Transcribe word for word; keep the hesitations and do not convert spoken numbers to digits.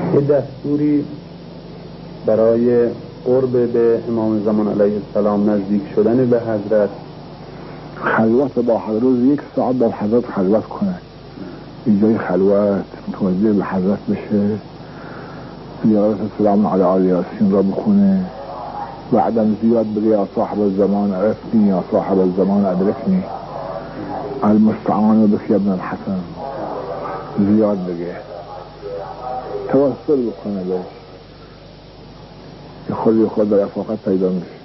یه دستوری برای قرب به امام زمان علیه السلام نزدیک شدن به حضرت، خلوت با حضرت، روز یک ساعت با حضرت خلوت کنه، اینجای خلوت متوجه به حضرت بشه، زیارت سلام علی آل یاسین را بخونه، بعدم زیاد بگه یا صاحب الزمان عرفنی یا صاحب الزمان ادرکنی المستعان بك ابن الحسن، زیاد بگه، توسل بکنه بهش، خودی خود در افاقت پیدا میشه.